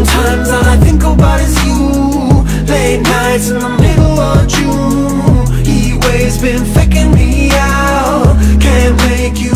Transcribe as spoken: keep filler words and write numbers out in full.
Sometimes all I think about is you. Late nights in the middle of June. Heat waves been faking me out. Can't make you